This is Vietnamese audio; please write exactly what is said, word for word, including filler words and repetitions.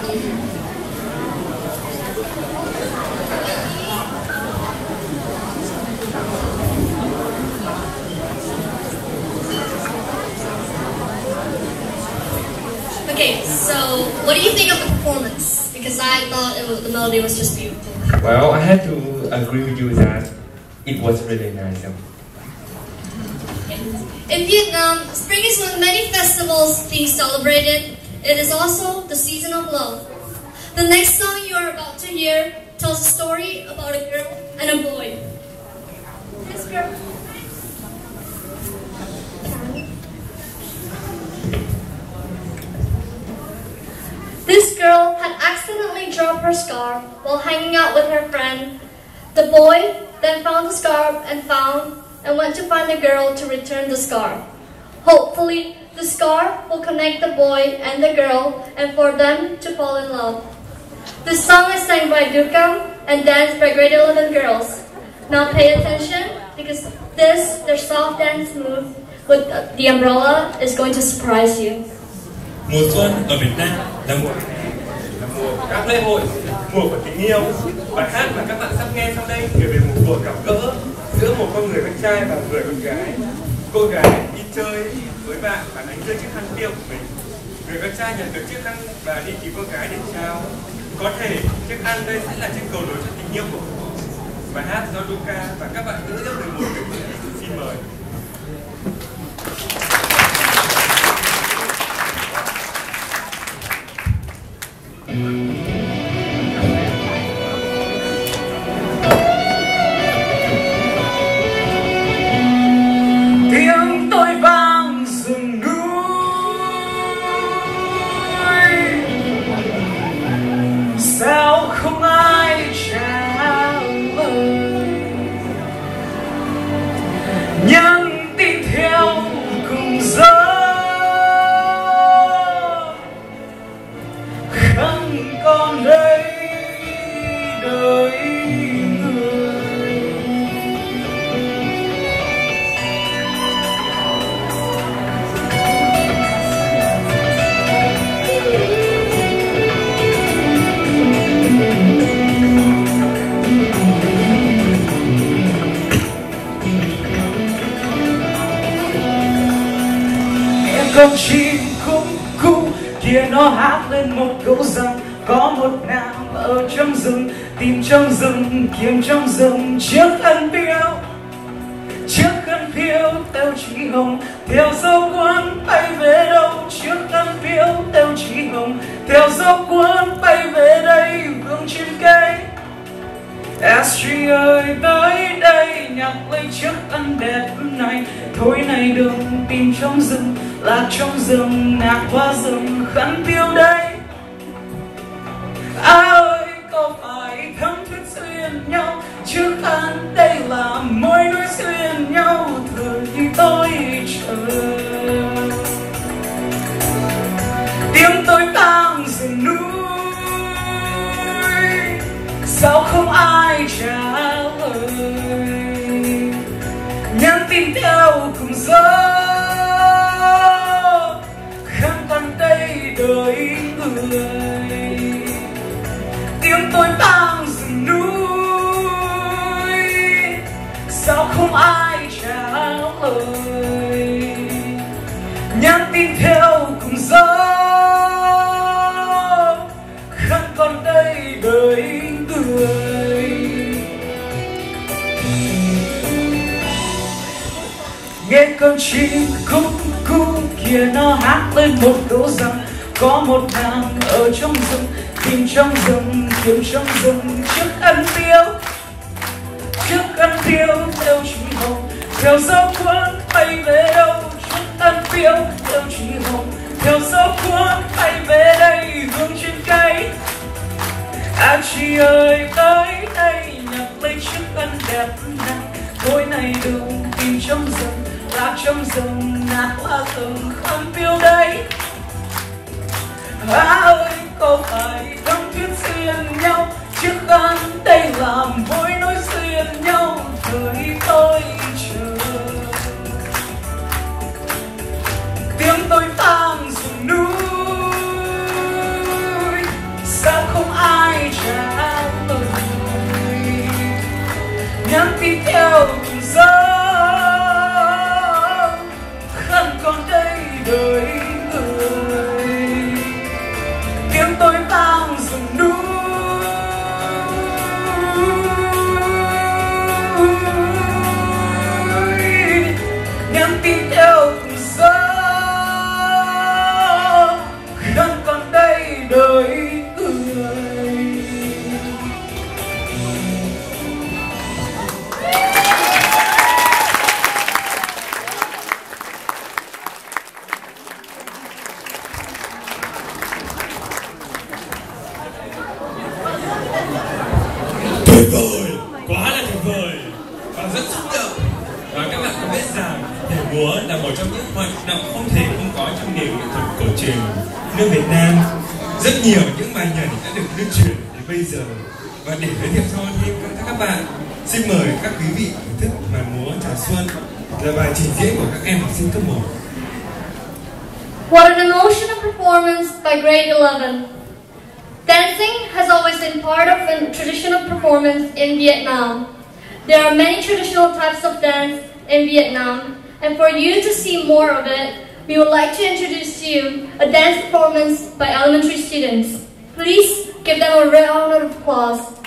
Okay, so what do you think of the performance? Because I thought it was, the melody was just beautiful. Well, I have to agree with you that it was really nice. In Vietnam, spring is with many festivals being celebrated. It is also the season of love. The next song you are about to hear tells a story about a girl and a boy. This girl. This girl had accidentally dropped her scarf while hanging out with her friend. The boy then found the scarf and found and went to find the girl to return the scarf. Hopefully, the scarf will connect the boy and the girl and for them to fall in love. This song is sang by Dukam and danced by grade eleven girls. Now pay attention because this, their soft dance move with the umbrella is going to surprise you. Mùa xuân ở Việt Nam là mùa là mùa của các lễ hội, mùa của tình yêu. Bài hát mà các bạn sắp nghe sau đây kể về một cuộc gặp gỡ giữa một con người con trai và người con gái. Cô gái đi chơi với bạn và đánh rơi chiếc khăn tiêu của mình. Người con trai nhận được chiếc khăn và đi tìm cô gái để trao. Có thể chiếc khăn đây sẽ là chiếc cầu nối cho tình yêu của họ. Bài hát do Luca và các bạn nữ lớp mười một biểu diễn. Xin mời. Tiếng tôi vang rừng núi, sao không ai trả lời, nhưng tin theo cùng gió không còn đây đời người. Con chim khúc cu kia nó hát lên một câu rằng có một nàng ở trong rừng, tìm trong rừng, kiếm trong rừng chiếc khăn piêu, chiếc khăn piêu theo chỉ hồng, theo dấu cuốn bay về đâu, chiếc khăn piêu theo chỉ hồng, theo dấu cuốn bay về đây vương trên cây. Astrid ơi tới đây nhặt lấy chiếc khăn đẹp này, thôi này đừng tìm trong rừng, lạc trong rừng, nạc qua rừng, khăn piêu đây. À ơi có phải thắm thiết xuyên nhau, chiếc khăn đây là mối nối xuyên nhau, thời tôi chờ. Tiếng tôi vang rừng núi, sao không ai trả lời, nhắn tin theo cùng gió khăn còn đây đời người. Tiếng tôi vang rừng núi, sao không ai trả lời, nhắn tin theo cùng gió khăn còn đây đời người. Nghe con chim cúc cu kia nó hát lên một câu rằng có một nàng ở trong rừng, tìm trong rừng, kiếm trong rừng chiếc khăn piêu, chiếc khăn piêu theo chỉ hồng, theo dấu cuốn bay về đâu, chiếc khăn piêu theo chỉ hồng, theo dấu cuốn bay về đây vương trên cây. À chị ơi tới đây nhặt lấy chiếc khăn đẹp này, thôi này đừng tìm trong rừng, lạc trong rừng, nát hoa rừng, khăn piêu đây. À ơi có phải thắm thiết xuyên nhau, chiếc khăn đây làm mối nối xuyên nhau, thời tôi chờ. Tiếng tôi ta truyền nước Việt Nam. Rất nhiều những bài nhảy đã được lưu truyền đến bây giờ. Và để giới thiệu cho thêm các, các bạn, xin mời các quý vị thưởng thức màn múa Chào Xuân là bài trình diễn của các em học sinh cấp một. What an emotional performance by grade eleven. Dancing has always been part of a traditional performance in Vietnam. There are many traditional types of dance in Vietnam, and for you to see more of it, we would like to introduce to you a dance performance by elementary students. Please give them a round of applause.